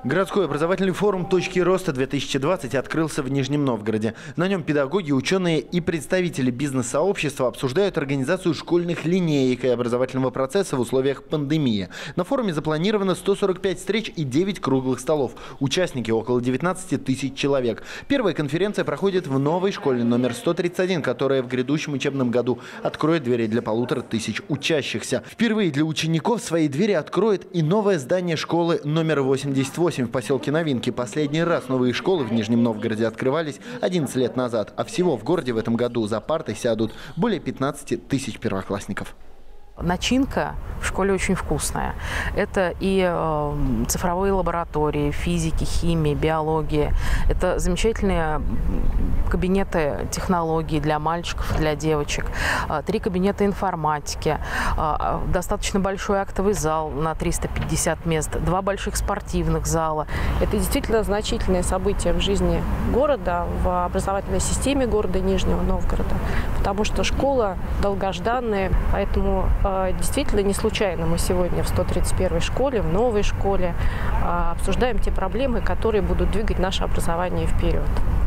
Городской образовательный форум «Точки роста-2020» открылся в Нижнем Новгороде. На нем педагоги, ученые и представители бизнес-сообщества обсуждают организацию школьных линеек и образовательного процесса в условиях пандемии. На форуме запланировано 145 встреч и 9 круглых столов. Участники около 19 тысяч человек. Первая конференция проходит в новой школе номер 131, которая в грядущем учебном году откроет двери для 1500 учащихся. Впервые для учеников свои двери откроет и новое здание школы номер 88 в поселке Новинки. Последний раз новые школы в Нижнем Новгороде открывались 11 лет назад, а всего в городе в этом году за партой сядут более 15 тысяч первоклассников. Начинка в школе очень вкусная. Это и цифровые лаборатории, физики, химии, биологии. Это замечательные кабинеты технологий для мальчиков, для девочек. 3 кабинета информатики. Достаточно большой актовый зал на 350 мест. 2 больших спортивных зала. Это действительно значительное событие в жизни города, в образовательной системе города Нижнего Новгорода. Потому что школа долгожданная, поэтому действительно не случайно мы сегодня в 131-й школе, в новой школе обсуждаем те проблемы, которые будут двигать наше образование вперед.